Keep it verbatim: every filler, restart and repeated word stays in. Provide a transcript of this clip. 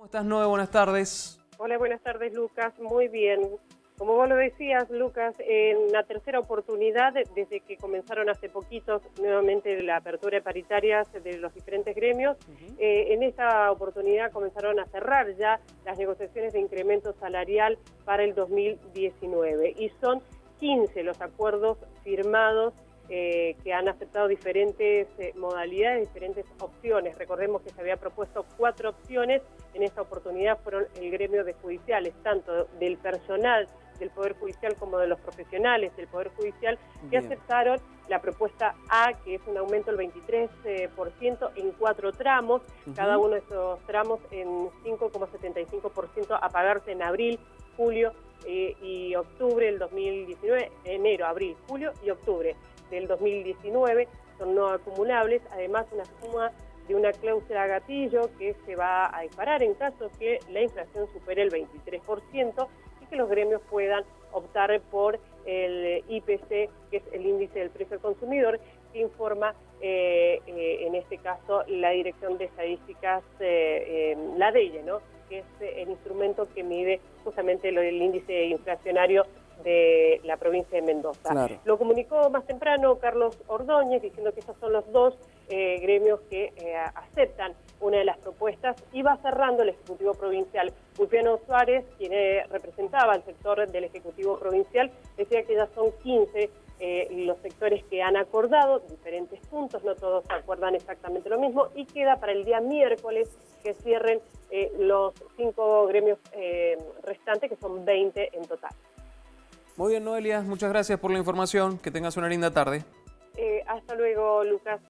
¿Cómo estás, Noé? Buenas tardes. Hola, buenas tardes, Lucas. Muy bien. Como vos lo decías, Lucas, en la tercera oportunidad, desde que comenzaron hace poquitos nuevamente la apertura de paritarias de los diferentes gremios, uh-huh. eh, en esta oportunidad comenzaron a cerrar ya las negociaciones de incremento salarial para el dos mil diecinueve. Y son quince los acuerdos firmados Eh, que han aceptado diferentes eh, modalidades, diferentes opciones. Recordemos que se había propuesto cuatro opciones, en esta oportunidad fueron el gremio de judiciales, tanto del personal del Poder Judicial como de los profesionales del Poder Judicial, que Bien. aceptaron la propuesta A, que es un aumento del veintitrés por ciento en cuatro tramos, uh-huh. cada uno de esos tramos en cinco coma setenta y cinco por ciento a pagarse en abril, julio eh, y octubre del dos mil diecinueve, enero, abril, julio y octubre del dos mil diecinueve, son no acumulables, además una suma de una cláusula gatillo que se va a disparar en caso que la inflación supere el veintitrés por ciento y que los gremios puedan optar por el I P C, que es el índice del precio del consumidor, que informa eh, eh, en este caso la Dirección de Estadísticas, eh, eh, la D E I E, ¿no? que es el instrumento que mide justamente lo del índice inflacionario de la provincia de Mendoza. Claro. Lo comunicó más temprano Carlos Ordóñez, diciendo que esos son los dos eh, gremios que eh, aceptan una de las propuestas, y va cerrando el Ejecutivo Provincial. Ulpiano Suárez, quien eh, representaba al sector del Ejecutivo Provincial, decía que ya son quince eh, los sectores que han acordado diferentes puntos, no todos acuerdan exactamente lo mismo, y queda para el día miércoles que cierren eh, los cinco gremios eh, restantes, que son veinte en total. Muy bien, Noelia, muchas gracias por la información. Que tengas una linda tarde. Eh, hasta luego, Lucas.